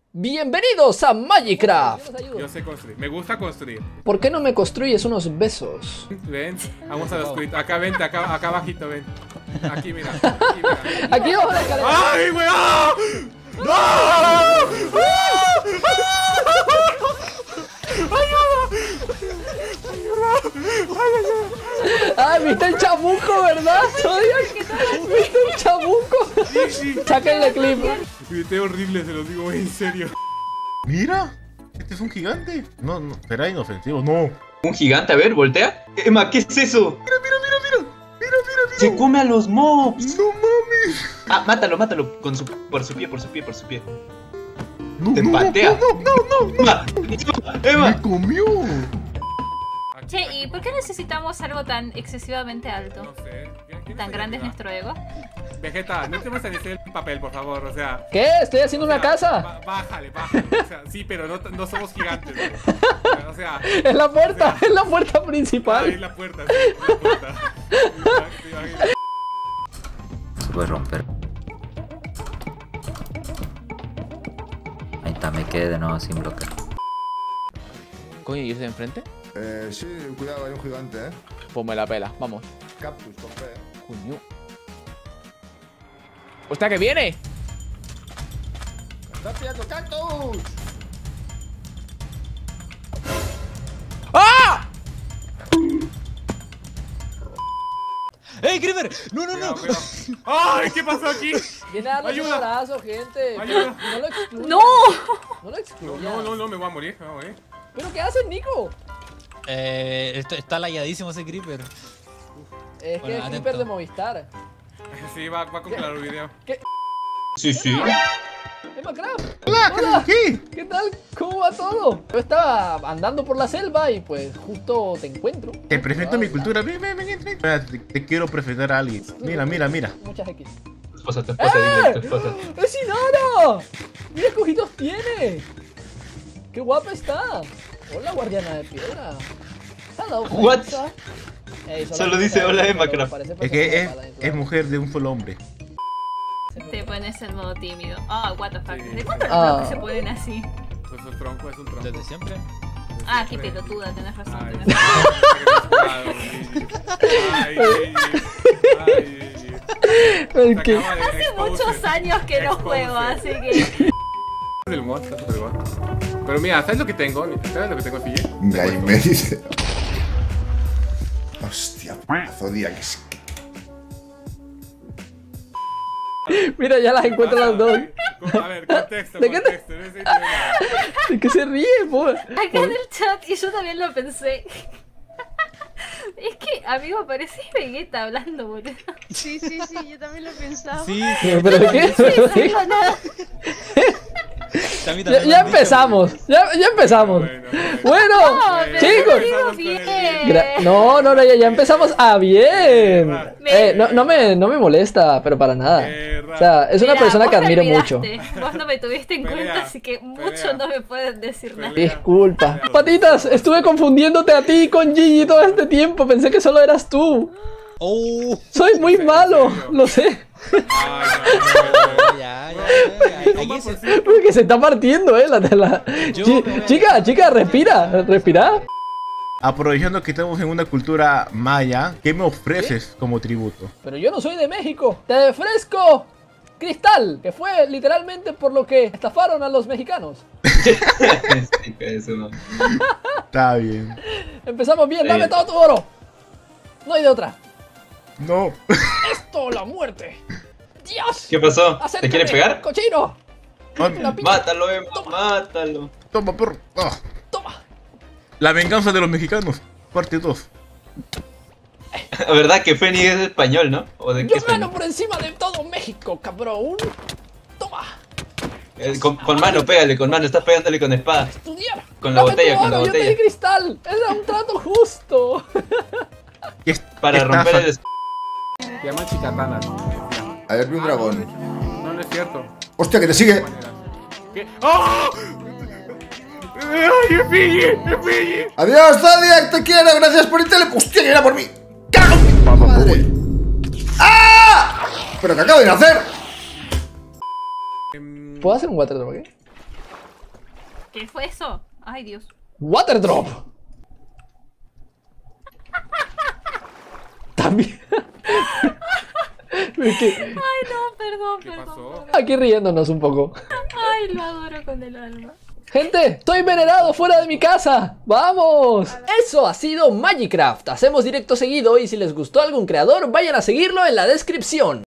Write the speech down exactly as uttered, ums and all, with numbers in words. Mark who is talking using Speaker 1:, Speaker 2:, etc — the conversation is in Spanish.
Speaker 1: Bienvenidos a Magicraft.
Speaker 2: Yo sé construir, me gusta construir.
Speaker 1: ¿Por qué no me construyes unos besos?
Speaker 2: Ven, vamos a la oscuridad. Acá vente, acá, acá abajito, ven. Aquí mira, aquí mira.
Speaker 1: Aquí vamos a la escalera.
Speaker 2: ¡Ay, güey! ¡Ah! ¡No!
Speaker 1: ¡Ay, viste el chamuco, ¿verdad? ¿Viste el chamuco?
Speaker 2: Sí, sí.
Speaker 1: Sáquenle clip.
Speaker 2: Grité horrible, se los digo en serio.
Speaker 3: Mira, este es un gigante. No, no, será inofensivo, no.
Speaker 4: ¿Un gigante? A ver, voltea. Emma, ¿qué es eso?
Speaker 3: Mira, mira, mira, mira. Mira, mira, mira.
Speaker 4: Se come a los mobs.
Speaker 3: No mames.
Speaker 4: Ah, mátalo, mátalo. Con su, por su pie, por su pie, por su pie.
Speaker 3: No,
Speaker 4: Te
Speaker 3: no,
Speaker 4: patea.
Speaker 3: no, no, no, no.
Speaker 4: Emma, Emma.
Speaker 3: Me comió.
Speaker 5: Che, ¿y por qué necesitamos algo tan excesivamente alto?
Speaker 2: No sé. ¿quién- quién
Speaker 5: ¿Tan
Speaker 2: es
Speaker 5: grande es
Speaker 2: el-
Speaker 5: nuestro ego?
Speaker 2: Vegeta, no te vas a decir el papel, por favor, o sea.
Speaker 1: ¿Qué? Estoy haciendo
Speaker 2: o
Speaker 1: una
Speaker 2: sea,
Speaker 1: casa.
Speaker 2: ba- Bájale, bájale. O sea, sí, pero no, no somos gigantes, güey. O sea,
Speaker 1: Es la puerta,
Speaker 2: o sea,
Speaker 1: es la puerta
Speaker 2: ahí
Speaker 1: principal.
Speaker 2: la puerta, sí, la puerta. ¿Te imaginas?
Speaker 6: Se puede romper. Ahí está, me quedé de nuevo sin bloquear.
Speaker 7: Coño, ¿y ese de enfrente?
Speaker 8: Eh, sí, cuidado, hay un gigante, eh.
Speaker 7: Pues me la pela, vamos.
Speaker 8: Cactus, con fe.
Speaker 7: Coño. ¡Hostia, que viene!
Speaker 8: ¡Estás pillando cactus!
Speaker 7: ¡Ah! ¡Ey, Creeper! ¡No, no, no!
Speaker 2: Cuidado, cuidado. ¡Ay! ¿Qué pasó aquí?
Speaker 1: Viene a darle un
Speaker 2: Ayuda.
Speaker 1: abrazo, gente.
Speaker 2: Ayuda.
Speaker 1: No lo excluyas.
Speaker 5: ¡No!
Speaker 1: No lo excluyas.
Speaker 2: No, no, no, me voy a morir, me voy a morir.
Speaker 1: ¿Pero qué haces, Nico?
Speaker 9: Eh, esto, está layadísimo ese creeper.
Speaker 1: Es que
Speaker 9: Bueno,
Speaker 1: es
Speaker 9: atento.
Speaker 1: Creeper de Movistar.
Speaker 2: Sí, va, va con claro el video.
Speaker 4: Sí, sí.
Speaker 1: ¡Es Minecraft!
Speaker 3: Hola,
Speaker 1: Hola.
Speaker 3: ¿qué?
Speaker 1: ¿Qué tal? ¿Cómo va todo? Yo estaba andando por la selva y pues justo te encuentro.
Speaker 3: Te presento mi cultura. Ven, ven, ven, ven. Espera, Te, te quiero presentar a alguien. Mira, mira, mira.
Speaker 1: Muchas X.
Speaker 4: Tu esposa, tu esposa, dile, tu esposa.
Speaker 1: ¡Es Inara! ¡Mira qué ojitos tiene! ¡Qué guapa está! Hola, guardiana de piedra. Hello,
Speaker 4: What?
Speaker 1: princesa. Ey,
Speaker 4: Solo dice hola,
Speaker 1: pero
Speaker 4: Emma Craft.
Speaker 1: parece
Speaker 3: Es que
Speaker 1: persona
Speaker 3: es,
Speaker 1: ocupada,
Speaker 3: es mujer de un solo hombre.
Speaker 5: Te pones en modo tímido. Ah, what the fuck.
Speaker 2: Sí.
Speaker 5: ¿De cuándo los
Speaker 1: Ah.
Speaker 5: bloques se ponen así?
Speaker 2: Pues un tronco, es un tronco.
Speaker 9: Desde siempre.
Speaker 5: Ah, qué pelotuda, tenés razón.
Speaker 2: Ay,
Speaker 5: tenés
Speaker 2: ay,
Speaker 5: razón.
Speaker 2: ay,
Speaker 1: El
Speaker 2: Se
Speaker 1: que-
Speaker 2: acaba de
Speaker 5: Hace
Speaker 2: expose.
Speaker 5: muchos años que no
Speaker 2: Expose.
Speaker 5: juego, así que...
Speaker 2: El mod, está súper guapo. Pero mira, ¿sabes lo que tengo? ¿Sabes lo que tengo, Fille?
Speaker 8: Ahí me dice. Hostia, pedazo día que es.
Speaker 1: Mira, ya las encuentro las dos.
Speaker 2: A ver, contexto,
Speaker 1: ¿De qué te-
Speaker 2: contexto. No sé nada.
Speaker 1: ¿De qué se ríe, po?
Speaker 5: Acá en el chat, y yo también lo pensé. Es que, amigo, parecés Vegeta hablando, boludo.
Speaker 10: Sí, sí, sí, yo también lo pensaba.
Speaker 9: Sí,
Speaker 1: ¿Pero de qué? ¿Pero de
Speaker 5: No
Speaker 1: qué?
Speaker 5: digo nada.
Speaker 9: a mí también
Speaker 1: Ya,
Speaker 9: me
Speaker 1: ya
Speaker 9: han dicho.
Speaker 1: empezamos, ya, ya empezamos.
Speaker 2: Bueno, bueno.
Speaker 1: Bueno,
Speaker 5: No, pero
Speaker 1: chicos.
Speaker 5: yo digo
Speaker 2: Empezamos con el
Speaker 5: bien.
Speaker 1: Gra- No, no, no, ya, ya empezamos. Ah, bien.
Speaker 5: Me-
Speaker 1: Eh, no, no, me, no me molesta, pero para nada. O sea, es una
Speaker 5: Mirá,
Speaker 1: persona
Speaker 5: vos
Speaker 1: que
Speaker 5: me
Speaker 1: admiro
Speaker 5: olvidaste.
Speaker 1: mucho.
Speaker 5: Vos no me tuviste en
Speaker 2: Pelea,
Speaker 5: cuenta, así que mucho
Speaker 2: pelea.
Speaker 5: no me pueden decir nada.
Speaker 2: Pelea.
Speaker 1: Disculpa. Patitas, estuve confundiéndote a ti con Gigi todo este tiempo. Pensé que solo eras tú.
Speaker 9: Oh,
Speaker 1: Soy muy
Speaker 2: ¿En
Speaker 1: malo,
Speaker 2: serio?
Speaker 1: lo sé.
Speaker 2: Ay, no, no,
Speaker 9: ya, ya,
Speaker 2: no.
Speaker 9: ya.
Speaker 2: Toma
Speaker 9: Aquí
Speaker 2: por
Speaker 9: se-
Speaker 2: ciento.
Speaker 1: Porque se está partiendo, eh, la tela.
Speaker 9: Yo
Speaker 1: Chi-
Speaker 9: me voy a-
Speaker 1: chica, chica, respira, respira.
Speaker 3: Aprovechando que estamos en una cultura maya, ¿qué me ofreces como tributo?
Speaker 1: Pero yo no soy de México. Te ofrezco cristal, que fue literalmente por lo que estafaron a los mexicanos.
Speaker 4: Sí, que eso no.
Speaker 3: Está bien.
Speaker 1: Empezamos bien, dame
Speaker 4: Bien.
Speaker 1: todo tu oro. No hay de otra.
Speaker 3: No.
Speaker 1: Esto, la muerte. Dios.
Speaker 4: ¿Qué pasó? ¿Te
Speaker 1: Acércate,
Speaker 4: quiere pegar?
Speaker 1: Cochino.
Speaker 3: Ah,
Speaker 1: Una piña.
Speaker 4: Mátalo, Emma, mátalo.
Speaker 3: Toma, perro. Ah.
Speaker 1: Toma.
Speaker 3: La venganza de los mexicanos. Parte dos.
Speaker 4: La verdad que Fénix es español, ¿no? ¿O de qué
Speaker 1: Yo
Speaker 4: es
Speaker 1: gano
Speaker 4: Fénix?
Speaker 1: por encima de todo México, cabrón. Toma.
Speaker 4: Eh, Con, con mano, pégale, con mano, estás pegándole con espada.
Speaker 1: Estudiar.
Speaker 4: Con la
Speaker 1: Dame
Speaker 4: botella,
Speaker 1: tu
Speaker 4: con la
Speaker 1: oro, Yo te
Speaker 4: botella.
Speaker 1: di cristal. Era un trato justo.
Speaker 3: ¿Qué es-
Speaker 4: Para
Speaker 3: qué
Speaker 4: romper
Speaker 3: estafa?
Speaker 4: el escudo.
Speaker 2: Se llaman chicatanas.
Speaker 8: Ayer vi un dragón.
Speaker 2: No, no es cierto.
Speaker 8: Hostia, que te sigue.
Speaker 2: ¿Qué? ¡Oh! ¡Ay, es Fille! ¡Es Fille!
Speaker 8: Adiós, Zodiac, te quiero. Gracias por el tele. Hostia, que era por mí. ¡Cago en mi madre! ¡Ah! ¿Pero qué acabo de hacer?
Speaker 1: ¿Puedo hacer un water drop aquí?
Speaker 5: ¿Qué fue eso? Ay, Dios.
Speaker 1: Water drop. También. Es que
Speaker 5: Ay, no, perdón,
Speaker 2: ¿Qué
Speaker 5: perdón.
Speaker 2: pasó?
Speaker 5: perdón.
Speaker 1: aquí riéndonos un poco.
Speaker 5: Ay, lo adoro con el alma.
Speaker 1: Gente, estoy envenenado fuera de mi casa. ¡Vamos! Eso ha sido Magicraft. Hacemos directo seguido y si les gustó algún creador, vayan a seguirlo en la descripción.